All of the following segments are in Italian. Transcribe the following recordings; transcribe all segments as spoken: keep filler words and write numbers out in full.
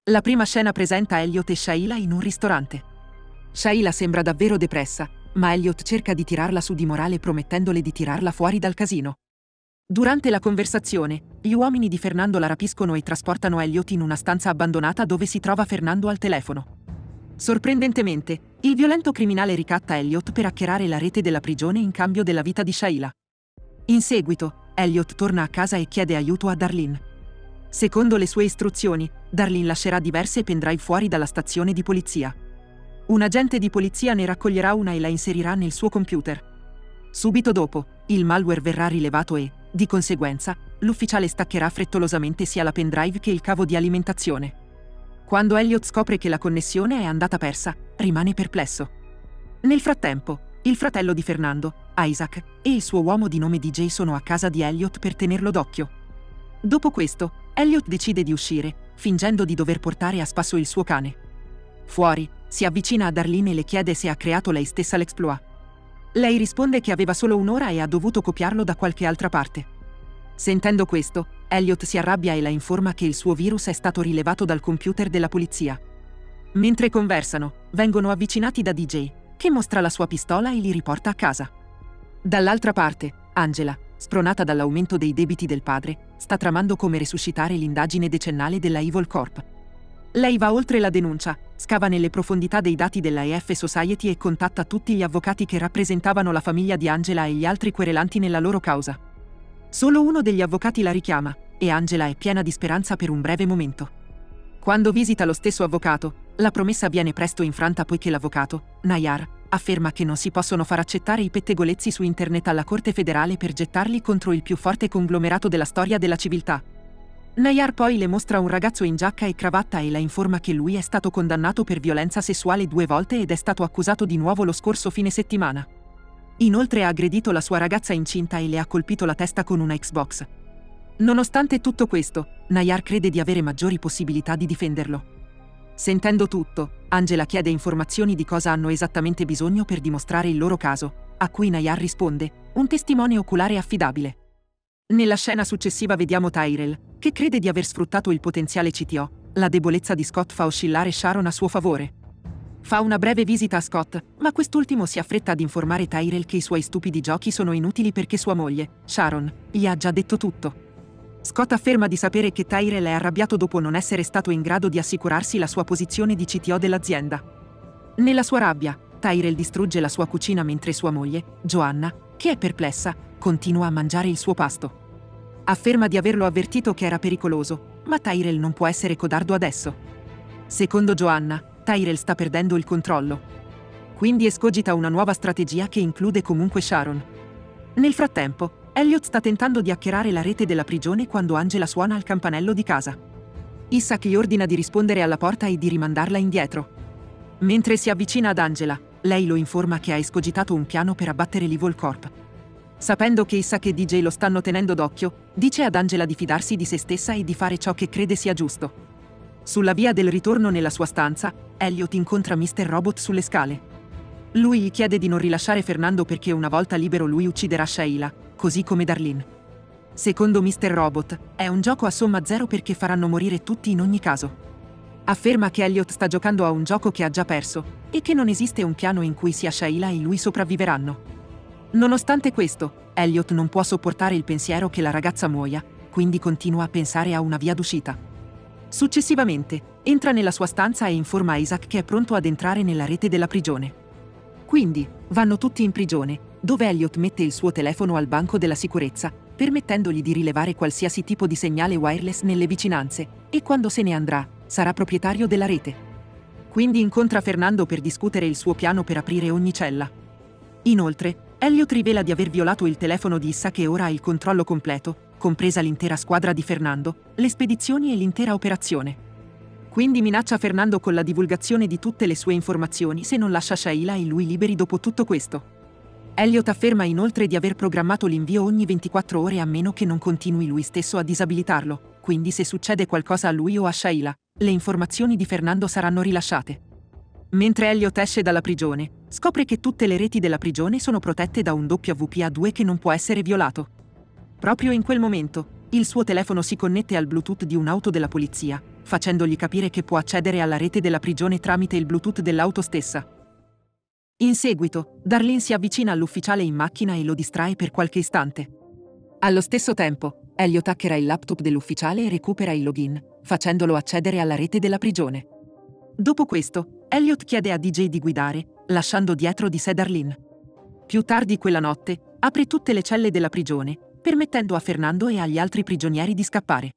La prima scena presenta Elliot e Sheila in un ristorante. Sheila sembra davvero depressa, ma Elliot cerca di tirarla su di morale promettendole di tirarla fuori dal casino. Durante la conversazione, gli uomini di Fernando la rapiscono e trasportano Elliot in una stanza abbandonata dove si trova Fernando al telefono. Sorprendentemente, il violento criminale ricatta Elliot per hackerare la rete della prigione in cambio della vita di Sheila. In seguito, Elliot torna a casa e chiede aiuto a Darlene. Secondo le sue istruzioni, Darlene lascerà diverse pendrive fuori dalla stazione di polizia. Un agente di polizia ne raccoglierà una e la inserirà nel suo computer. Subito dopo, il malware verrà rilevato e, di conseguenza, l'ufficiale staccherà frettolosamente sia la pendrive che il cavo di alimentazione. Quando Elliot scopre che la connessione è andata persa, rimane perplesso. Nel frattempo, il fratello di Fernando, Isaac, e il suo uomo di nome D J sono a casa di Elliot per tenerlo d'occhio. Dopo questo, Elliot decide di uscire, fingendo di dover portare a spasso il suo cane. Fuori, si avvicina a Darlene e le chiede se ha creato lei stessa l'exploit. Lei risponde che aveva solo un'ora e ha dovuto copiarlo da qualche altra parte. Sentendo questo, Elliot si arrabbia e la informa che il suo virus è stato rilevato dal computer della polizia. Mentre conversano, vengono avvicinati da D J, che mostra la sua pistola e li riporta a casa. Dall'altra parte, Angela, spronata dall'aumento dei debiti del padre, sta tramando come resuscitare l'indagine decennale della Evil Corp. Lei va oltre la denuncia, scava nelle profondità dei dati della E F Society e contatta tutti gli avvocati che rappresentavano la famiglia di Angela e gli altri querelanti nella loro causa. Solo uno degli avvocati la richiama, e Angela è piena di speranza per un breve momento. Quando visita lo stesso avvocato, la promessa viene presto infranta poiché l'avvocato, Nayar, afferma che non si possono far accettare i pettegolezzi su internet alla Corte federale per gettarli contro il più forte conglomerato della storia della civiltà. Nayar poi le mostra un ragazzo in giacca e cravatta e la informa che lui è stato condannato per violenza sessuale due volte ed è stato accusato di nuovo lo scorso fine settimana. Inoltre ha aggredito la sua ragazza incinta e le ha colpito la testa con una Xbox. Nonostante tutto questo, Nayar crede di avere maggiori possibilità di difenderlo. Sentendo tutto, Angela chiede informazioni di cosa hanno esattamente bisogno per dimostrare il loro caso, a cui Nayar risponde: un testimone oculare affidabile. Nella scena successiva vediamo Tyrell, che crede di aver sfruttato il potenziale C T O, la debolezza di Scott fa oscillare Sharon a suo favore. Fa una breve visita a Scott, ma quest'ultimo si affretta ad informare Tyrell che i suoi stupidi giochi sono inutili perché sua moglie, Sharon, gli ha già detto tutto. Scott afferma di sapere che Tyrell è arrabbiato dopo non essere stato in grado di assicurarsi la sua posizione di C T O dell'azienda. Nella sua rabbia, Tyrell distrugge la sua cucina mentre sua moglie, Joanna, che è perplessa, continua a mangiare il suo pasto. Afferma di averlo avvertito che era pericoloso, ma Tyrell non può essere codardo adesso. Secondo Joanna, Tyrell sta perdendo il controllo. Quindi escogita una nuova strategia che include comunque Sharon. Nel frattempo, Elliot sta tentando di hackerare la rete della prigione quando Angela suona al campanello di casa. Isaac gli ordina di rispondere alla porta e di rimandarla indietro. Mentre si avvicina ad Angela, lei lo informa che ha escogitato un piano per abbattere l'Evil Corp. Sapendo che Isaac e D J lo stanno tenendo d'occhio, dice ad Angela di fidarsi di se stessa e di fare ciò che crede sia giusto. Sulla via del ritorno nella sua stanza, Elliot incontra mister Robot sulle scale. Lui gli chiede di non rilasciare Fernando perché una volta libero lui ucciderà Sheila, così come Darlene. Secondo mister Robot, è un gioco a somma zero perché faranno morire tutti in ogni caso. Afferma che Elliot sta giocando a un gioco che ha già perso, e che non esiste un piano in cui sia Sheila e lui sopravviveranno. Nonostante questo, Elliot non può sopportare il pensiero che la ragazza muoia, quindi continua a pensare a una via d'uscita. Successivamente, entra nella sua stanza e informa Isaac che è pronto ad entrare nella rete della prigione. Quindi, vanno tutti in prigione, dove Elliot mette il suo telefono al banco della sicurezza, permettendogli di rilevare qualsiasi tipo di segnale wireless nelle vicinanze, e quando se ne andrà, sarà proprietario della rete. Quindi incontra Fernando per discutere il suo piano per aprire ogni cella. Inoltre, Elliot rivela di aver violato il telefono di Issa che ora ha il controllo completo, compresa l'intera squadra di Fernando, le spedizioni e l'intera operazione. Quindi minaccia Fernando con la divulgazione di tutte le sue informazioni se non lascia Sheila e lui liberi dopo tutto questo. Elliot afferma inoltre di aver programmato l'invio ogni ventiquattro ore a meno che non continui lui stesso a disabilitarlo, quindi se succede qualcosa a lui o a Sheila, le informazioni di Fernando saranno rilasciate. Mentre Elliot esce dalla prigione, scopre che tutte le reti della prigione sono protette da un W P A due che non può essere violato. Proprio in quel momento, il suo telefono si connette al Bluetooth di un'auto della polizia, facendogli capire che può accedere alla rete della prigione tramite il Bluetooth dell'auto stessa. In seguito, Darlene si avvicina all'ufficiale in macchina e lo distrae per qualche istante. Allo stesso tempo, Elliot hackera il laptop dell'ufficiale e recupera il login, facendolo accedere alla rete della prigione. Dopo questo, Elliot chiede a D J di guidare, lasciando dietro di sé Darlene. Più tardi quella notte, apre tutte le celle della prigione, permettendo a Fernando e agli altri prigionieri di scappare.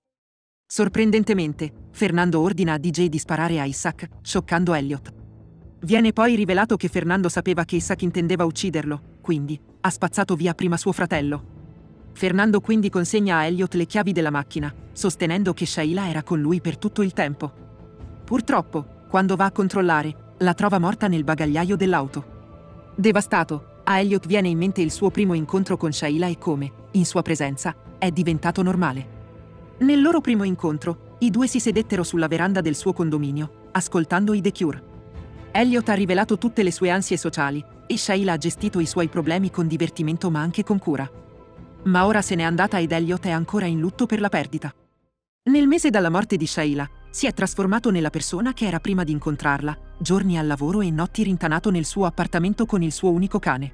Sorprendentemente, Fernando ordina a D J di sparare a Isaac, scioccando Elliot. Viene poi rivelato che Fernando sapeva che Isaac intendeva ucciderlo, quindi ha spazzato via prima suo fratello. Fernando quindi consegna a Elliot le chiavi della macchina, sostenendo che Sheila era con lui per tutto il tempo. Purtroppo, quando va a controllare, la trova morta nel bagagliaio dell'auto. Devastato, a Elliot viene in mente il suo primo incontro con Sheila e come, in sua presenza, è diventato normale. Nel loro primo incontro, i due si sedettero sulla veranda del suo condominio, ascoltando i The Cure. Elliot ha rivelato tutte le sue ansie sociali, e Sheila ha gestito i suoi problemi con divertimento ma anche con cura. Ma ora se n'è andata ed Elliot è ancora in lutto per la perdita. Nel mese dalla morte di Sheila, si è trasformato nella persona che era prima di incontrarla, giorni al lavoro e notti rintanato nel suo appartamento con il suo unico cane.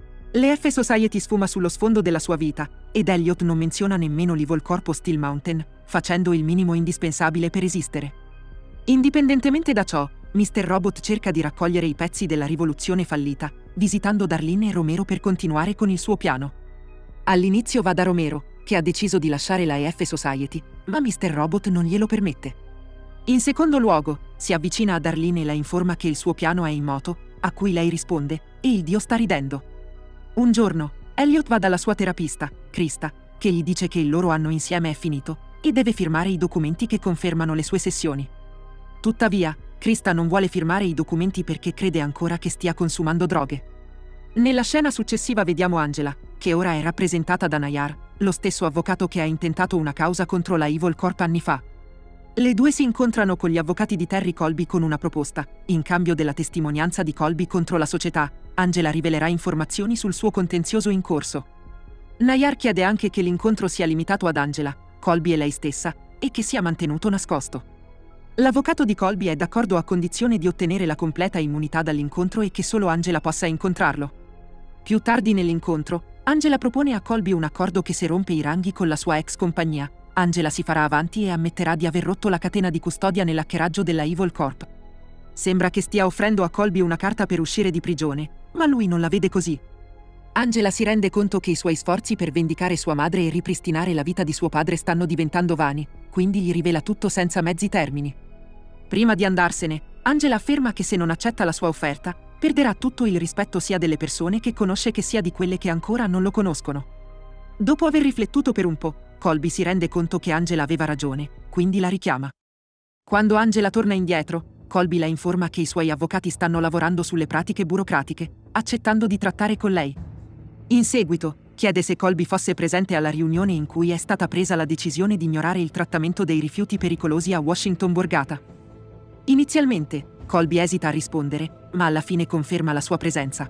Le F Society sfuma sullo sfondo della sua vita, ed Elliot non menziona nemmeno l'Evil Corp o Steel Mountain, facendo il minimo indispensabile per esistere. Indipendentemente da ciò, mister Robot cerca di raccogliere i pezzi della rivoluzione fallita, visitando Darlene e Romero per continuare con il suo piano. All'inizio va da Romero, che ha deciso di lasciare la E F Society, ma mister Robot non glielo permette. In secondo luogo, si avvicina a Darlene e la informa che il suo piano è in moto, a cui lei risponde, e il dio sta ridendo. Un giorno, Elliot va dalla sua terapista, Krista, che gli dice che il loro anno insieme è finito, e deve firmare i documenti che confermano le sue sessioni. Tuttavia, Krista non vuole firmare i documenti perché crede ancora che stia consumando droghe. Nella scena successiva vediamo Angela, che ora è rappresentata da Nayar, lo stesso avvocato che ha intentato una causa contro la Evil Corp anni fa. Le due si incontrano con gli avvocati di Terry Colby con una proposta: in cambio della testimonianza di Colby contro la società, Angela rivelerà informazioni sul suo contenzioso in corso. Nayar chiede anche che l'incontro sia limitato ad Angela, Colby e lei stessa, e che sia mantenuto nascosto. L'avvocato di Colby è d'accordo a condizione di ottenere la completa immunità dall'incontro e che solo Angela possa incontrarlo. Più tardi nell'incontro, Angela propone a Colby un accordo che se rompe i ranghi con la sua ex compagnia, Angela si farà avanti e ammetterà di aver rotto la catena di custodia nell'hackeraggio della Evil Corp. Sembra che stia offrendo a Colby una carta per uscire di prigione, ma lui non la vede così. Angela si rende conto che i suoi sforzi per vendicare sua madre e ripristinare la vita di suo padre stanno diventando vani, quindi gli rivela tutto senza mezzi termini. Prima di andarsene, Angela afferma che se non accetta la sua offerta, perderà tutto il rispetto sia delle persone che conosce che sia di quelle che ancora non lo conoscono. Dopo aver riflettuto per un po', Colby si rende conto che Angela aveva ragione, quindi la richiama. Quando Angela torna indietro, Colby la informa che i suoi avvocati stanno lavorando sulle pratiche burocratiche, accettando di trattare con lei. In seguito, chiede se Colby fosse presente alla riunione in cui è stata presa la decisione di ignorare il trattamento dei rifiuti pericolosi a Washington Borgata. Inizialmente, Colby esita a rispondere, ma alla fine conferma la sua presenza.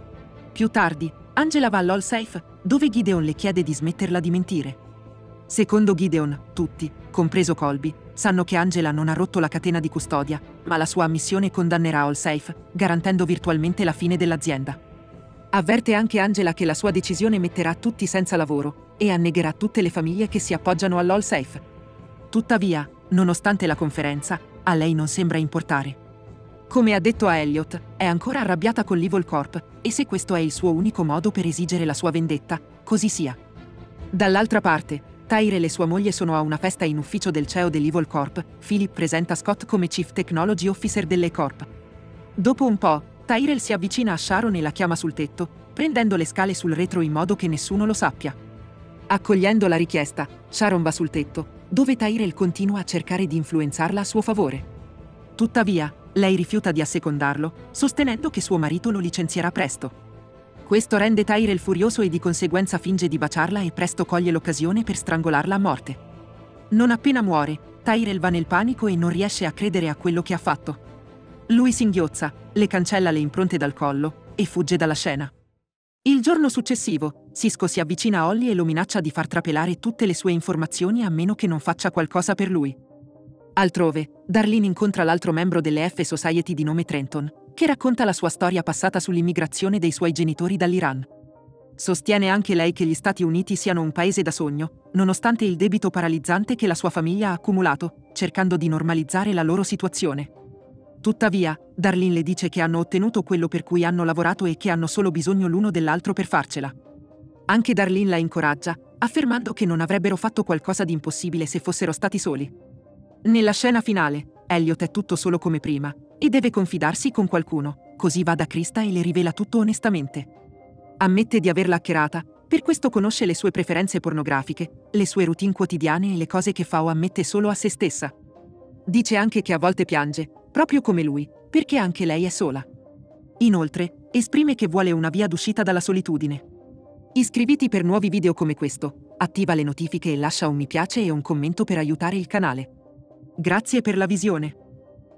Più tardi, Angela va all'Allsafe, dove Gideon le chiede di smetterla di mentire. Secondo Gideon, tutti, compreso Colby, sanno che Angela non ha rotto la catena di custodia, ma la sua ammissione condannerà Allsafe, garantendo virtualmente la fine dell'azienda. Avverte anche Angela che la sua decisione metterà tutti senza lavoro e annegherà tutte le famiglie che si appoggiano all'Allsafe. Tuttavia, nonostante la conferenza, a lei non sembra importare. Come ha detto a Elliot, è ancora arrabbiata con l'Evil Corp, e se questo è il suo unico modo per esigere la sua vendetta, così sia. Dall'altra parte, Tyrell e sua moglie sono a una festa in ufficio del C E O dell'Evil Corp. Philip presenta Scott come Chief Technology Officer dell'E Corp. Dopo un po', Tyrell si avvicina a Sharon e la chiama sul tetto, prendendo le scale sul retro in modo che nessuno lo sappia. Accogliendo la richiesta, Sharon va sul tetto, dove Tyrell continua a cercare di influenzarla a suo favore. Tuttavia, lei rifiuta di assecondarlo, sostenendo che suo marito lo licenzierà presto. Questo rende Tyrell furioso e di conseguenza finge di baciarla e presto coglie l'occasione per strangolarla a morte. Non appena muore, Tyrell va nel panico e non riesce a credere a quello che ha fatto. Lui singhiozza, le cancella le impronte dal collo e fugge dalla scena. Il giorno successivo, Sisko si avvicina a Holly e lo minaccia di far trapelare tutte le sue informazioni a meno che non faccia qualcosa per lui. Altrove, Darlene incontra l'altro membro delle F Society di nome Trenton, che racconta la sua storia passata sull'immigrazione dei suoi genitori dall'Iran. Sostiene anche lei che gli Stati Uniti siano un paese da sogno, nonostante il debito paralizzante che la sua famiglia ha accumulato, cercando di normalizzare la loro situazione. Tuttavia, Darlene le dice che hanno ottenuto quello per cui hanno lavorato e che hanno solo bisogno l'uno dell'altro per farcela. Anche Darlene la incoraggia, affermando che non avrebbero fatto qualcosa di impossibile se fossero stati soli. Nella scena finale, Elliot è tutto solo come prima e deve confidarsi con qualcuno, così va da Krista e le rivela tutto onestamente. Ammette di averla hackerata, per questo conosce le sue preferenze pornografiche, le sue routine quotidiane e le cose che fa o ammette solo a se stessa. Dice anche che a volte piange, proprio come lui, perché anche lei è sola. Inoltre, esprime che vuole una via d'uscita dalla solitudine. Iscriviti per nuovi video come questo, attiva le notifiche e lascia un mi piace e un commento per aiutare il canale. Grazie per la visione.